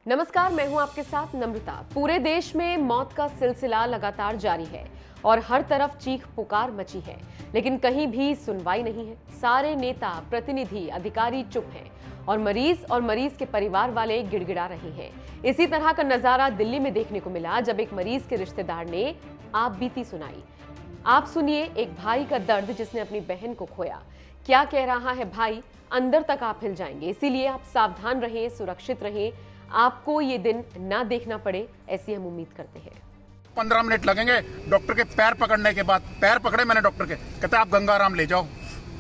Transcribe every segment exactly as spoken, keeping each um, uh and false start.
नमस्कार, मैं हूं आपके साथ नम्रता। पूरे देश में मौत का सिलसिला लगातार जारी है और हर तरफ चीख पुकार मची है, लेकिन कहीं भी सुनवाई नहीं है। सारे नेता, प्रतिनिधि, अधिकारी चुप हैं और मरीज और मरीज के परिवार वाले गिड़गिड़ा रहे हैं। इसी तरह का नजारा दिल्ली में देखने को मिला जब एक मरीज के रिश्तेदार ने आप बीती सुनाई। आप सुनिए एक भाई का दर्द जिसने अपनी बहन को खोया। क्या कह रहा है भाई, अंदर तक आप हिल जाएंगे। इसीलिए आप सावधान रहें, सुरक्षित रहें, आपको ये दिन ना देखना पड़े, ऐसी हम उम्मीद करते हैं। पंद्रह मिनट लगेंगे डॉक्टर के पैर पकड़ने के बाद। पैर पकड़े मैंने डॉक्टर के, कहते आप गंगाराम ले जाओ।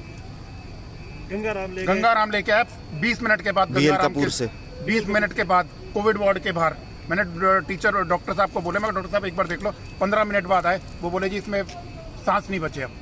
गंगाराम ले गंगाराम लेके आए। बीस मिनट के बाद गंगाराम के से बीस मिनट के बाद कोविड वार्ड के बाहर मैंने टीचर डॉक्टर साहब को बोले, मैं डॉक्टर साहब एक बार देख लो। पंद्रह मिनट बाद आए, वो बोले जी इसमें सांस नहीं बचे। अब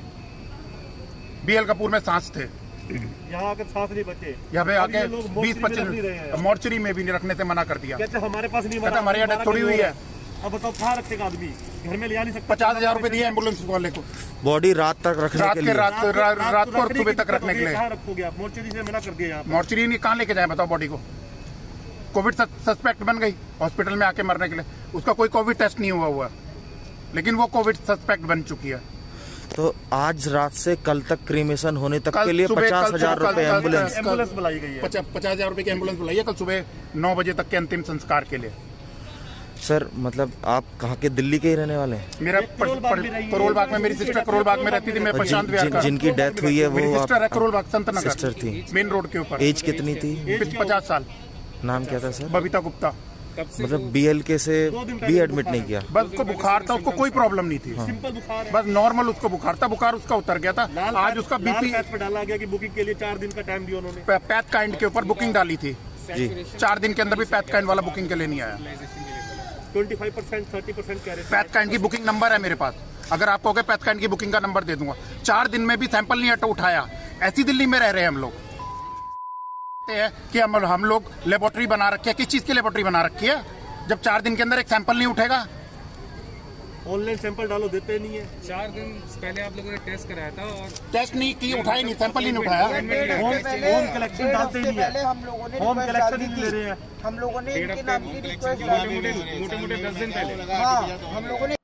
बीएल कपूर में सांस थे, यहाँ आकर सांस नहीं बचे। यहाँ पे आके बीस पच्चीस मॉर्चरी में भी नहीं रखने से मना कर दिया। कहते हमारे पास नहीं, कहते हमारे यहाँ थोड़ी हुई है। अब बताओ कहाँ रखेगा आदमी, घर में ले जा नहीं सकता। पचास हजार रूपए दिए एम्बुलेंस वाले को बॉडी रात तक रखने रात के के लिए। रात रात को और सुबह तक रखने के लिए। कहाँ रखोगे आप? मोर्चरी से मना कर दिया। मोर्चरी नहीं, कहाँ लेके जाए बताओ बॉडी को? कोविड सस्पेक्ट बन गई हॉस्पिटल में आके मरने के लिए। उसका कोई कोविड टेस्ट नहीं हुआ हुआ, लेकिन वो कोविड सस्पेक्ट बन चुकी है। तो आज रात से कल तक क्रीमेशन होने तक कल के लिए सुबह- पचास कल- हजार कल- रुपए कल- एम्बुलेंस कल- एम्बुलेंस बुलाई गई है। पचास पचास हजार रुपए की एम्बुलेंस बुलाई है कल सुबह नौ बजे तक के अंतिम संस्कार के लिए। सर मतलब आप कहाँ के, दिल्ली के ही रहने वाले हैं? मेरा करोल बाग में मेरी सिस्टर करोल बाग में रहती थी। मैं प्रशांत विहार का, जिनकी डेथ हुई है वो मेरी सिस्टर है आप करोल बाग संत नगर सिस्टर थी। मेन रोड के ऊपर। एज कितनी थी? पचास साल। नाम क्या था सर? बबीता गुप्ता। मतलब बीएल के से भी एडमिट नहीं किया? बस उसको बुखार था, उसको कोई प्रॉब्लम नहीं थी। सिंपल बुखार है। बस नॉर्मल उसको बुखार था, बुखार उसका उतर गया था। आज उसका बीपी पे डाला गया कि बुकिंग के लिए चार दिन का टाइम दिया उन्होंने। पैथ काइंड के ऊपर बुकिंग डाली थी जी। चार दिन के अंदर भी पैथ काइंड वाला बुकिंग के लिए नहीं आया। पच्चीस परसेंट तीस परसेंट कह रहे थे। पैथ काइंड की बुकिंग नंबर है मेरे पास, अगर आप कहोगे पैथ काइंड की बुकिंग का नंबर दे दूंगा। चार दिन में भी सैंपल नहीं उठाया। ऐसी दिल्ली में रह रहे हैं हम लोग है कि हम हम लोग लेबोरेटरी बना रखी है। किस चीज की लेबोरेटरी बना रखी है जब चार दिन के अंदर एक सैंपल नहीं उठेगा? ऑनलाइन सैंपल डालो, देते नहीं है। चार दिन पहले आप लोगों ने टेस्ट कराया था और टेस्ट नहीं की, उठाया नहीं, सैंपल ही नहीं उठाया। होम कलेक्शन डालते ही नहीं है। हम लोगों ने होम कलेक्शन ही ले रहे हैं। हम लोगों ने इनके नाम की रिक्वेस्ट डाली। मोटे मोटे दस दिन पहले हाँ, हम लोगों ने